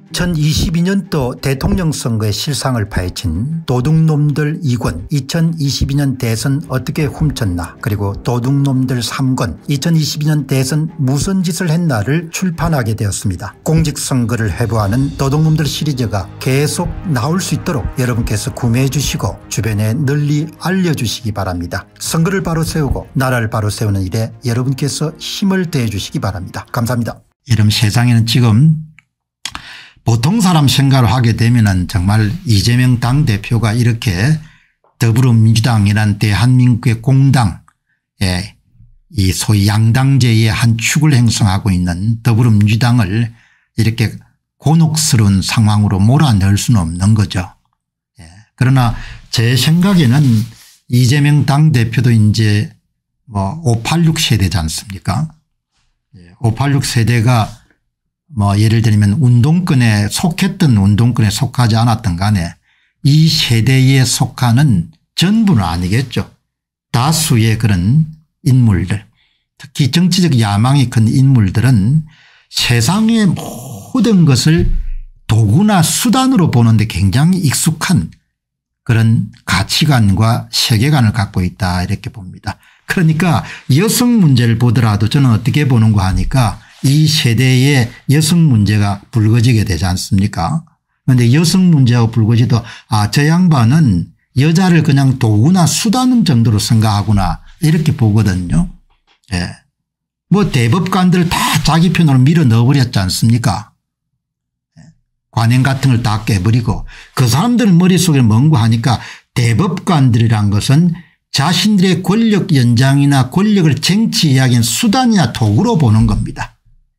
2022년도 대통령 선거의 실상을 파헤친 도둑놈들 2권 2022년 대선 어떻게 훔쳤나, 그리고 도둑놈들 3권 2022년 대선 무슨 짓을 했나를 출판하게 되었습니다. 공직선거를 회부하는 도둑놈들 시리즈가 계속 나올 수 있도록 여러분께서 구매해 주시고 주변에 널리 알려주시기 바랍니다. 선거를 바로 세우고 나라를 바로 세우는 일에 여러분께서 힘을 더해 주시기 바랍니다. 감사합니다. 여러분, 세상에는 지금 보통 사람 생각을 하게 되면은 정말 이재명 당대표가 이렇게 더불어민주당이란 대한민국의 공당, 이 소위 양당제의 한 축을 형성하고 있는 더불어민주당을 이렇게 곤혹스러운 상황으로 몰아넣을 수는 없는 거죠. 그러나 제 생각에는 이재명 당대표도 이제 586 세대지 않습니까? 586 세대가 예를 들면 운동권에 속했던 운동권에 속하지 않았던 간에 이 세대에 속하는 전부는 아니겠죠. 다수의 그런 인물들, 특히 정치적 야망이 큰 인물들은 세상의 모든 것을 도구나 수단으로 보는데 굉장히 익숙한 그런 가치관과 세계관을 갖고 있다, 이렇게 봅니다. 그러니까 여성 문제를 보더라도 저는 어떻게 보는가 하니까 이 세대의 여성 문제가 불거지게 되지 않습니까? 그런데 여성 문제하고 불거지도 저 양반은 여자를 그냥 도구나 수단 정도로 생각하구나, 이렇게 보거든요. 대법관들 다 자기 편으로 밀어 넣어버렸지 않습니까? 관행 같은 걸 다 깨버리고 그 사람들 머릿속에 뭔가 하니까 대법관들이란 것은 자신들의 권력 연장이나 권력을 쟁취하기엔 수단이나 도구로 보는 겁니다.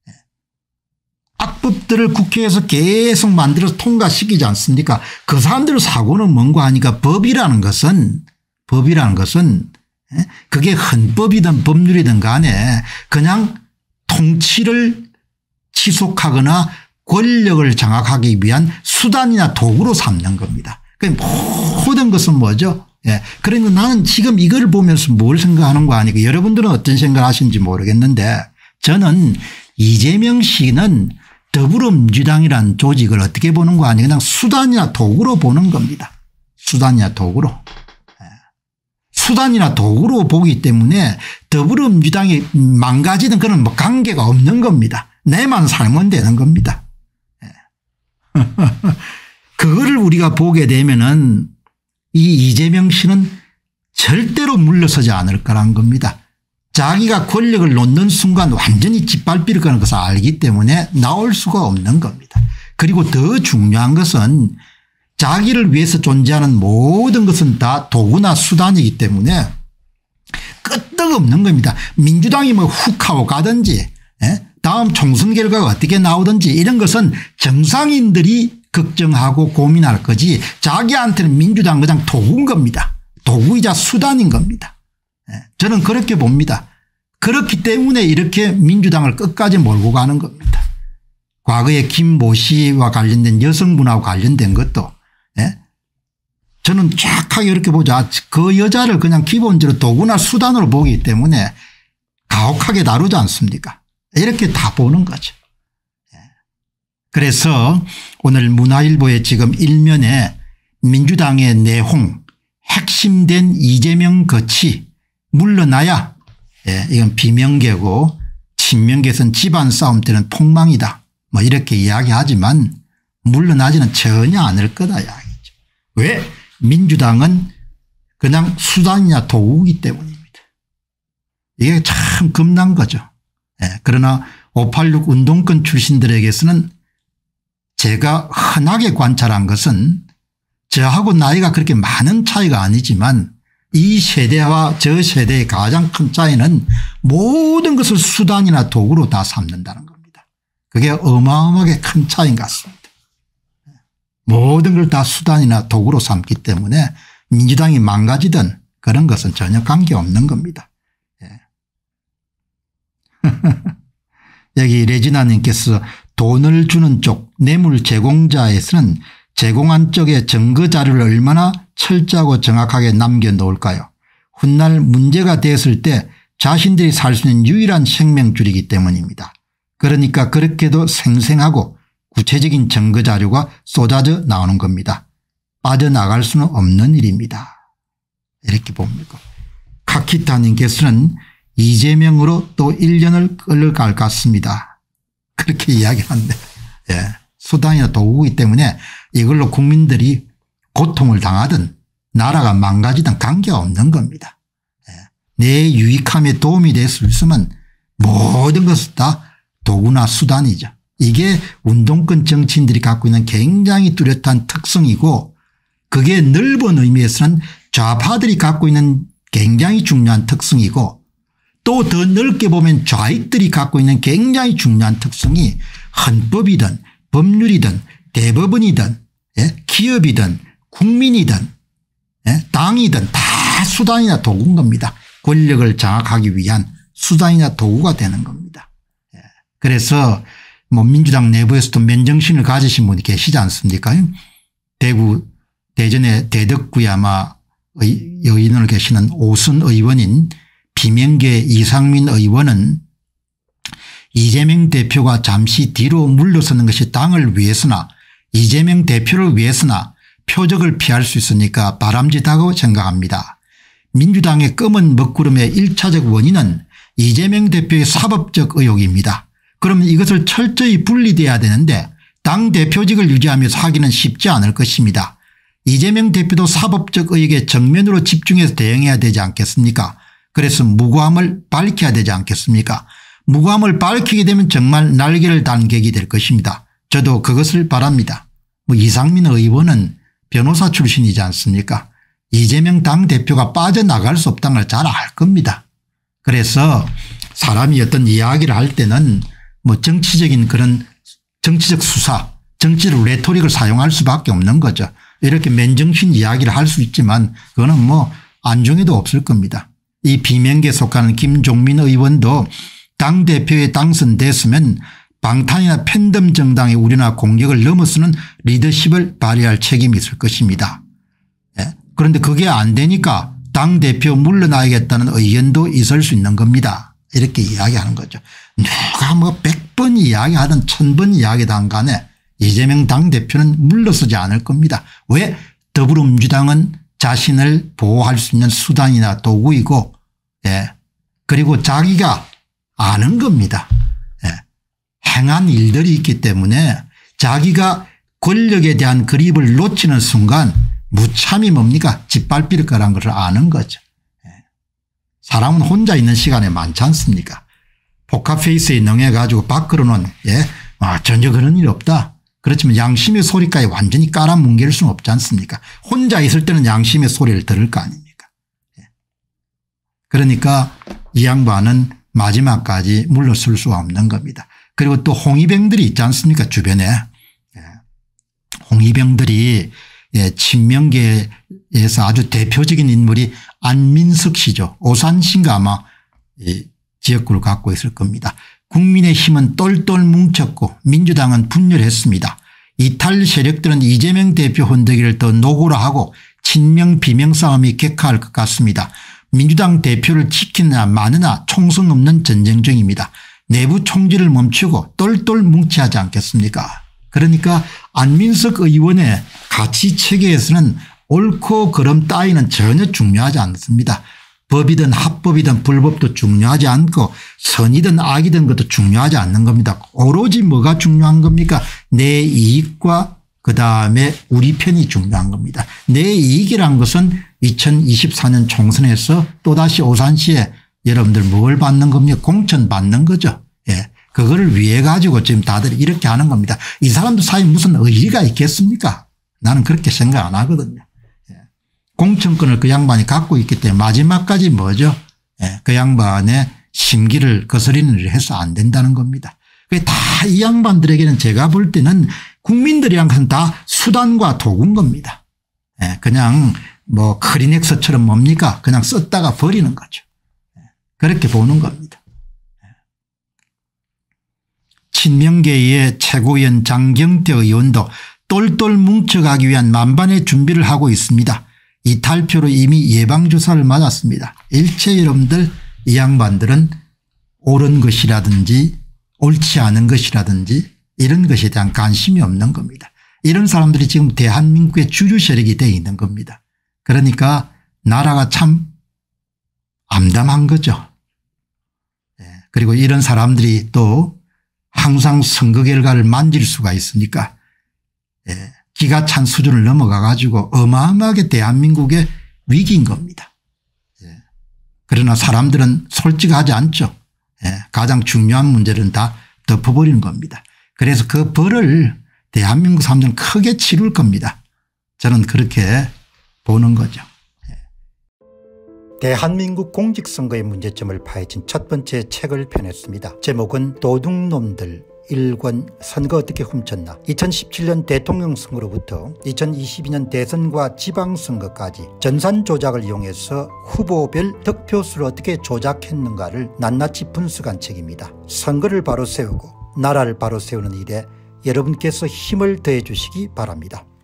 악법들을 국회에서 계속 만들어서 통과시키지 않습니까? 그 사람들 사고는 뭔가 하니까 법이라는 것은 그게 헌법이든 법률이든 간에 그냥 통치를 지속하거나 권력을 장악하기 위한 수단이나 도구로 삼는 겁니다. 모든 것은 뭐죠? 그러니까 나는 지금 이걸 보면서 뭘 생각하는 거 아니고, 여러분들은 어떤 생각을 하시는지 모르겠는데 저는 이재명 씨는 더불어민주당이라는 조직을 어떻게 보는 거 아니고 그냥 수단이나 도구로 보는 겁니다. 수단이나 도구로. 수단이나 도구로 보기 때문에 더불어민주당이 망가지는 그런 관계가 없는 겁니다. 내만 살면 되는 겁니다. 그거를 우리가 보게 되면은 이 이재명 씨는 절대로 물러서지 않을 거란 겁니다. 자기가 권력을 놓는 순간 완전히 짓밟힐 거라는 것을 알기 때문에 나올 수가 없는 겁니다. 그리고 더 중요한 것은 자기를 위해서 존재하는 모든 것은 다 도구나 수단이기 때문에 끄떡없는 겁니다. 민주당이 훅 하고 가든지 다음 총선 결과가 어떻게 나오든지 이런 것은 정상인들이 걱정하고 고민할 거지, 자기한테는 민주당 그냥 도구인 겁니다. 도구이자 수단인 겁니다. 저는 그렇게 봅니다. 그렇기 때문에 이렇게 민주당을 끝까지 몰고 가는 겁니다. 과거에 김모 씨와 관련된 여성분하고 관련된 것도 저는 쫙하게 이렇게 보죠. 그 여자를 그냥 기본적으로 도구나 수단으로 보기 때문에 가혹하게 다루지 않습니까? 이렇게 다 보는 거죠. 그래서 오늘 문화일보에 지금 일면에 민주당의 내홍, 핵심된 이재명 거치 물러나야 이건 비명계고 친명계선 집안 싸움 때는 폭망이다, 이렇게 이야기하지만 물러나지는 전혀 않을 거다 이야기죠. 왜? 민주당은 그냥 수단이냐 도구이기 때문입니다. 이게 참 겁난 거죠. 그러나 586 운동권 출신들에게서는 제가 흔하게 관찰한 것은 저하고 나이가 그렇게 많은 차이가 아니지만 이 세대와 저 세대의 가장 큰 차이는 모든 것을 수단이나 도구로 다 삼는다는 겁니다. 그게 어마어마하게 큰 차이인 것 같습니다. 모든 걸 다 수단이나 도구로 삼기 때문에 민주당이 망가지든 그런 것은 전혀 관계없는 겁니다. 여기 레지나님께서 돈을 주는 쪽 뇌물 제공자에서는 제공한 쪽의 증거 자료를 얼마나 철저하고 정확하게 남겨놓을까요? 훗날 문제가 됐을 때 자신들이 살 수 있는 유일한 생명줄이기 때문입니다. 그러니까 그렇게도 생생하고 구체적인 증거 자료가 쏟아져 나오는 겁니다. 빠져나갈 수는 없는 일입니다. 이렇게 봅니다. 카키타님께서는 이재명으로 또 1년을 끌어갈 것 같습니다. 그렇게 이야기하는데 수단이나 도구이기 때문에 이걸로 국민들이 고통을 당하든 나라가 망가지든 관계없는 겁니다. 내 유익함에 도움이 될 수 있으면 모든 것은 다 도구나 수단이죠. 이게 운동권 정치인들이 갖고 있는 굉장히 뚜렷한 특성이고 그게 넓은 의미에서는 좌파들이 갖고 있는 굉장히 중요한 특성이고 또 더 넓게 보면 좌익들이 갖고 있는 굉장히 중요한 특성이 헌법이든 법률이든 대법원이든 기업이든 국민이든 당이든 다 수단이나 도구인 겁니다. 권력을 장악하기 위한 수단이나 도구가 되는 겁니다. 그래서 뭐 민주당 내부에서도 맨정신을 가지신 분이 계시지 않습니까? 대전의 대덕구에 아마 여인으로 계시는 오순 의원인 비명계 이상민 의원은 이재명 대표가 잠시 뒤로 물러서는 것이 당을 위해서나 이재명 대표를 위해서나 표적을 피할 수 있으니까 바람직하다고 생각합니다. 민주당의 검은 먹구름의 1차적 원인은 이재명 대표의 사법적 의혹입니다. 그러면 이것을 철저히 분리돼야 되는데 당대표직을 유지하면서 하기는 쉽지 않을 것입니다. 이재명 대표도 사법적 의혹에 정면으로 집중해서 대응해야 되지 않겠습니까? 그래서 무고함을 밝혀야 되지 않겠습니까? 무고함을 밝히게 되면 정말 날개를 단 객이 될 것입니다. 저도 그것을 바랍니다. 이상민 의원은 변호사 출신이지 않습니까? 이재명 당대표가 빠져나갈 수 없다는 걸 잘 알 겁니다. 그래서 사람이 어떤 이야기를 할 때는 정치적인 그런 정치적 수사, 정치적 레토릭을 사용할 수밖에 없는 거죠. 이렇게 맨정신 이야기를 할 수 있지만 그거는 안중에도 없을 겁니다. 이 비명계에 속하는 김종민 의원도 당대표에 당선됐으면 방탄이나 팬덤 정당의 우려나 공격을 넘어서는 리더십을 발휘할 책임이 있을 것입니다. 그런데 그게 안 되니까 당대표 물러나야겠다는 의견도 있을 수 있는 겁니다. 이렇게 이야기하는 거죠. 누가 100번 이야기하든 1000번 이야기하든 간에 이재명 당대표는 물러서지 않을 겁니다. 왜? 더불어민주당은 자신을 보호할 수 있는 수단이나 도구이고 그리고 자기가 아는 겁니다. 행한 일들이 있기 때문에 자기가 권력에 대한 그립을 놓치는 순간 무참히 뭡니까? 짓밟힐 거란 것을 아는 거죠. 사람은 혼자 있는 시간에 많지 않습니까? 포카페이스에 능해 가지고 밖으로는 전혀 그런 일 없다. 그렇지만 양심의 소리까지 완전히 깔아뭉갤 수는 없지 않습니까? 혼자 있을 때는 양심의 소리를 들을 거 아닙니까? 그러니까 이 양반은 마지막까지 물러설 수가 없는 겁니다. 그리고 또 홍위병들이 있지 않습니까? 주변에. 홍위병들이 친명계에서 아주 대표적인 인물이 안민석 씨죠. 오산시인가 아마 지역구를 갖고 있을 겁니다. 국민의힘은 똘똘 뭉쳤고 민주당은 분열했습니다. 이탈 세력들은 이재명 대표 혼되기를 더 노고라 하고 친명 비명 싸움이 격화할 것 같습니다. 민주당 대표를 지키느냐 마느냐 총성 없는 전쟁 중입니다. 내부 총질을 멈추고 똘똘 뭉쳐야 하지 않겠습니까? 그러니까 안민석 의원의 가치체계에서는 옳고 그름 따위는 전혀 중요하지 않습니다. 법이든 합법이든 불법도 중요하지 않고 선이든 악이든 것도 중요하지 않는 겁니다. 오로지 뭐가 중요한 겁니까? 내 이익과 그다음에 우리 편이 중요한 겁니다. 내 이익이란 것은 2024년 총선에서 또다시 오산시에 여러분들 뭘 받는 겁니까? 공천 받는 거죠. 그거를 위해 가지고 지금 다들 이렇게 하는 겁니다. 이 사람들 사이에 무슨 의리가 있겠습니까? 나는 그렇게 생각 안 하거든요. 공천권을 그 양반이 갖고 있기 때문에 마지막까지 뭐죠? 그 양반의 심기를 거스리는 일을 해서 안 된다는 겁니다. 다 이 양반들에게는 제가 볼 때는 국민들이란 것은 다 수단과 도구인 겁니다. 그냥 크리넥스처럼 뭡니까? 그냥 썼다가 버리는 거죠. 그렇게 보는 겁니다. 친명계의 최고위원 장경태 의원도 똘똘 뭉쳐가기 위한 만반의 준비를 하고 있습니다. 이탈표로 이미 예방주사를 맞았습니다. 일체 여러분들 이 양반들은 옳은 것이라든지 옳지 않은 것이라든지 이런 것에 대한 관심이 없는 겁니다. 이런 사람들이 지금 대한민국의 주류 세력이 되어 있는 겁니다. 그러니까 나라가 참 암담한 거죠. 그리고 이런 사람들이 또 항상 선거 결과를 만질 수가 있으니까 기가 찬 수준을 넘어가 가지고 어마어마하게 대한민국의 위기인 겁니다. 그러나 사람들은 솔직하지 않죠. 가장 중요한 문제는 다 덮어버리는 겁니다. 그래서 그 벌을 대한민국 사람들은 크게 치룰 겁니다. 저는 그렇게 보는 거죠. 대한민국 공직선거의 문제점을 파헤친 첫 번째 책을 펴냈습니다. 제목은 도둑놈들 1권 선거 어떻게 훔쳤나. 2017년 대통령 선거로부터 2022년 대선과 지방선거까지 전산 조작을 이용해서 후보별 득표수를 어떻게 조작했는가를 낱낱이 분석한 책입니다. 선거를 바로 세우고 나라를 바로 세우는 일에 여러분께서 힘을 더해 주시기 바랍니다.